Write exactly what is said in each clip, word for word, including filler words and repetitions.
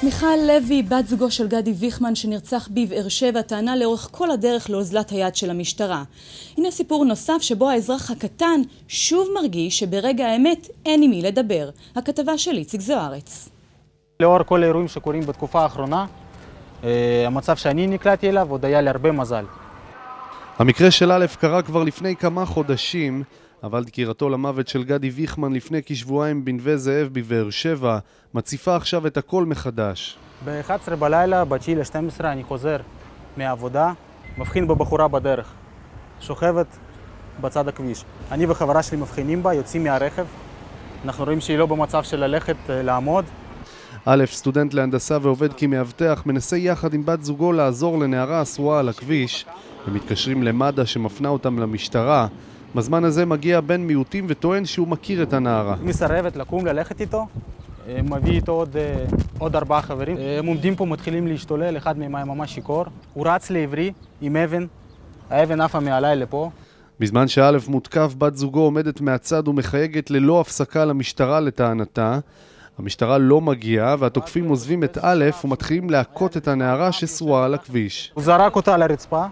מיכל לוי, בת זוגו של גדי ויכמן שנרצח בבאר שבע, טענה לאורך כל הדרך לאוזלת היד של המשטרה. הנה סיפור נוסף שבו האזרח הקטן שוב מרגיש שברגע האמת אין עם מי לדבר. הכתבה של איציק זוארץ. לאור כל האירועים שקורים בתקופה האחרונה, המצב שאני נקלעתי אליו עוד היה לי הרבה מזל. המקרה של א' קרה כבר לפני כמה חודשים, אבל דקירתו למוות של גדי ויכמן לפני כשבועיים בנווה זאב בבאר שבע מציפה עכשיו את הכל מחדש. ב-אחת עשרה בלילה, ב-תשיעי לשתים עשרה, אני חוזר מהעבודה, מבחין בבחורה בדרך, שוכבת בצד הכביש. אני וחברה שלי מבחינים בה, יוצאים מהרכב, אנחנו רואים שהיא לא במצב של ללכת לעמוד. א', סטודנט להנדסה ועובד כמאבטח, מנסה יחד עם בת זוגו לעזור לנערה אסורה על הכביש. הם מתקשרים למד"א שמפנה אותם למשטרה. בזמן הזה מגיע בן מיעוטים וטוען שהוא מכיר את הנערה. מסרבת לקום ללכת איתו, מביא איתו עוד, עוד ארבעה חברים. הם עומדים פה, מתחילים להשתולל, אחד מהם היה ממש שיקור. הוא רץ לעברי עם אבן, האבן עפה מעליי לפה. בזמן שא' מותקף, בת זוגו עומדת מהצד ומחייגת ללא הפסקה למשטרה לטענתה. המשטרה לא מגיעה והתוקפים עוזבים את א' ומתחילים להכות את הנערה שסרועה על הכביש. הוא זרק אותה על הרצפה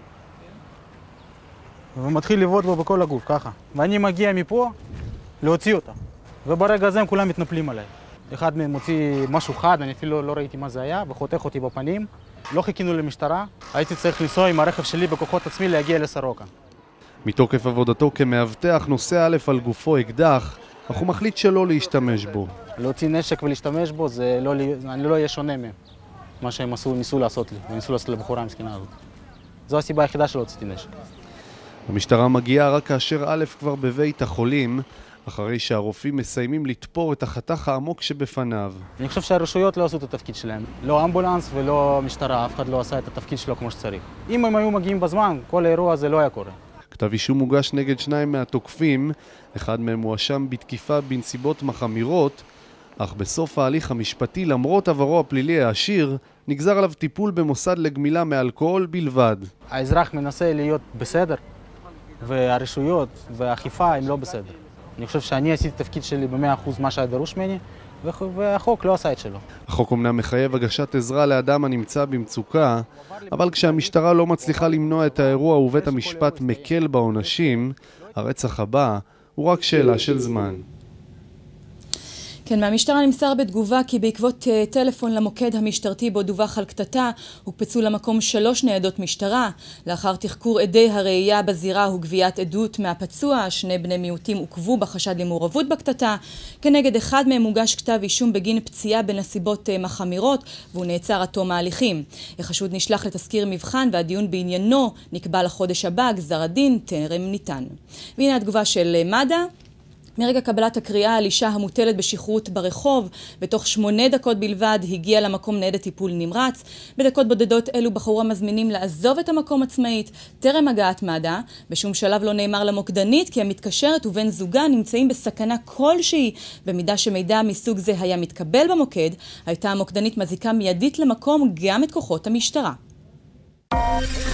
ומתחיל לבעוט בו בכל הגוף, ככה. ואני מגיע מפה להוציא אותה. וברגע הזה הם כולם מתנפלים עליי. אחד מהם מוציא משהו חד, אני אפילו לא ראיתי מה זה היה, וחותך אותי בפנים. לא חיכינו למשטרה, הייתי צריך לנסוע עם הרכב שלי בכוחות עצמי להגיע לסורוקה. מתוקף עבודתו כמאבטח נושא א' על גופו אקדח, אך הוא מחליט שלא להשתמש בו. להוציא נשק ולהשתמש בו, זה לא, אני לא אהיה שונה מהם. מה שהם עשו, ניסו לעשות לי, וניסו לעשות לבחורה המסכנה הזאת. זו הסיבה היחידה שלא הוצאתי נשק. המשטרה מגיעה רק כאשר א' כבר בבית החולים, אחרי שהרופאים מסיימים לתפור את החתך העמוק שבפניו. אני חושב שהרשויות לא עשו את התפקיד שלהם. לא אמבולנס ולא משטרה, אף אחד לא עשה את התפקיד שלו כמו שצריך. אם הם היו מגיעים בזמן, כל האירוע הזה לא היה קורה. כתב אישום מוגש נגד שניים מהתוקפים, אחד מהם הואשם בתקיפה בנסיבות מחמירות, אך בסוף ההליך המשפטי, למרות עברו הפלילי העשיר, נגזר עליו טיפול במוסד לגמילה מאלכוהול בלבד. האזרח מנסה להיות בסדר, והרשויות והאכיפה הם לא בסדר. אני חושב שאני עשיתי תפקיד שלי ב-מאה אחוז מה שהיה דרוש ממני, והחוק לא עשה את שלו. החוק אומנם מחייב הגשת עזרה לאדם הנמצא במצוקה, אבל כשהמשטרה לא מצליחה למנוע את האירוע ובית המשפט מקל בעונשים, הרצח הבא הוא רק שאלה של זמן. כן, מהמשטרה נמסר בתגובה כי בעקבות טלפון למוקד המשטרתי בו דווח על קטטה, הוקפצו למקום שלוש ניידות משטרה. לאחר תחקור עדי הראייה בזירה וגביית עדות מהפצוע, שני בני מיעוטים עוכבו בחשד למעורבות בקטטה. כנגד אחד מהם הוגש כתב אישום בגין פציעה בנסיבות מחמירות, והוא נעצר עד תום ההליכים. החשוד נשלח לתזכיר מבחן והדיון בעניינו נקבע לחודש הבא, גזר הדין טרם ניתן. והנה התגובה של מד"א. מרגע קבלת הקריאה על אישה המוטלת בשכרות ברחוב, בתוך שמונה דקות בלבד הגיע למקום ניידת טיפול נמרץ. בדקות בודדות אלו בחורה מזמינים לעזוב את המקום עצמאית. טרם הגעת מד"א, בשום שלב לא נאמר למוקדנית כי המתקשרת ובן זוגה נמצאים בסכנה כלשהי. במידה שמידע מסוג זה היה מתקבל במוקד, הייתה המוקדנית מזיקה מיידית למקום גם את כוחות המשטרה.